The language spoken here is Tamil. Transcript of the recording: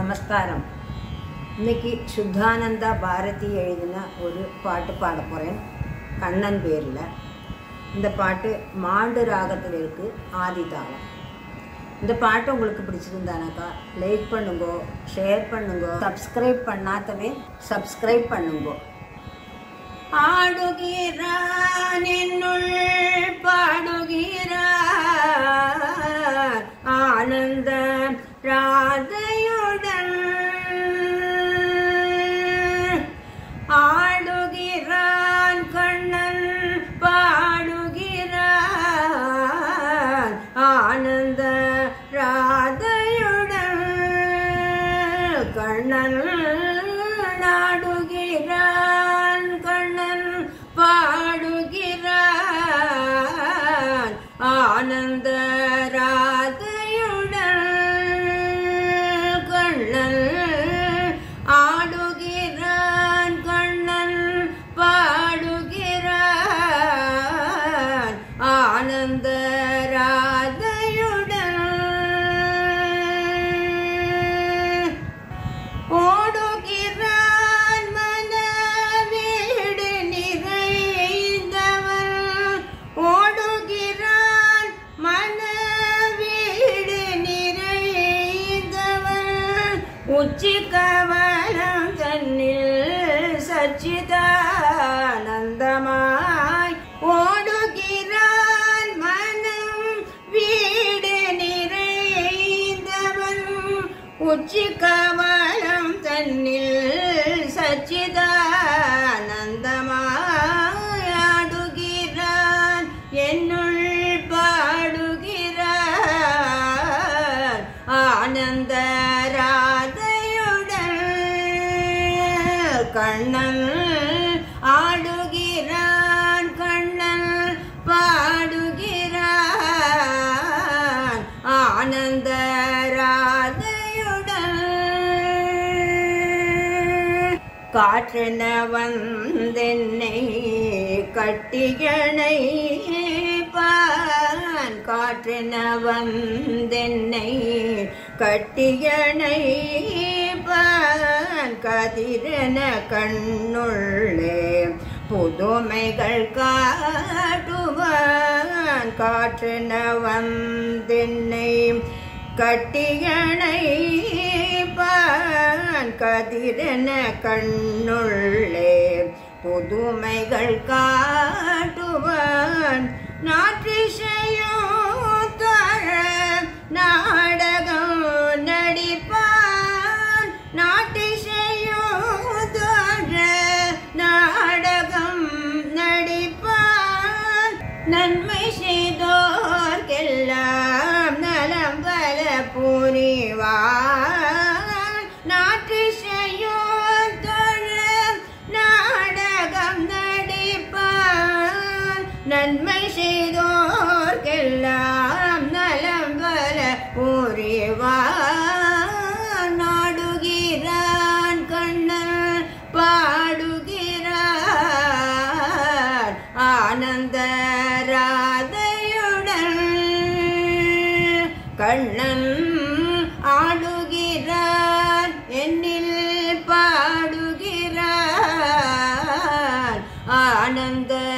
நமஸ்காரம். இன்னைக்கு சுத்தானந்தா பாரதி எழுதின ஒரு பாட்டு பாட போகிறேன், கண்ணன் பேரில். இந்த பாட்டு மாண்டு ராகத்தில் இருக்குது, ஆதி தாளம். இந்த பாட்டு உங்களுக்கு பிடிச்சிருந்தானாக்கா லைக் பண்ணுங்கோ, ஷேர் பண்ணுங்கோ, சப்ஸ்கிரைப் பண்ணாதவே சப்ஸ்கிரைப் பண்ணுங்கோ. ஆடுகிறான் என்னுள் பாடுகிறான் ஆனந்த ராதையுடன், ஆடுகிறான் கண்ணன் பாடுகிறான் ஆனந்த ராதையுடன், கண்ணன் நாடுகிறான் கண்ணன் பாடுகிறான் ஆனந்த ராதையுடன், கண்ணன் ஆடுகிறான் கண்ணன் பாடுகிறான் ஆனந்த ராதையுடன், ஓடுகிறான் மன வீடு நிறைந்தவன், ஓடுகிறான் மன வீடு நிறைந்தவன், உச்சி கமலம் தன்னில் சச்சிதானந்தமாய், ஓடுகிறான் மனம் வீடு நிறைந்தவன், உச்சி கமலம் தன்னில் சச்சிதானந்தமாய், ஆடுகிறான் என்னுள் பாடுகிறான் ஆனந்த ராதையுடன், கண்ணன் ஆடுகிறான் கண்ணன் பாடுகிறான் ஆனந்த ராதையுடன், காற்றென வந்தென்னை கட்டியணை பான், காற்றென வந்தென்னை கட்டியணை பான், கதிரென கண்ணுள்ளே புதுமைகள் காட்டுவான், காற்றென வந்தென்னை கட்டியணை பான், கதிரென கண்ணுள்ளே புதுமைகள் காட்டுவான், நாற்றிசையோ தர நாடகம் நடிப்பான், நாட்டிசையோ தர நாடகம் நடிப்பான், நன்மை செய்தோர்க்கெல்லாம் நலம் பல புரிவான், நாற்றிசையோ தர நாடகம் நடிப்பான், நன்மை செய்தோர்க்கெல்லாம் நலம் பல புரிவான், நாடுகிறான் கண்ணன் பாடுகிறான் ஆனந்த ராதையுடன், கண்ணன் ஆடுகிறான் என்னில் பாடுகிறான் ஆனந்த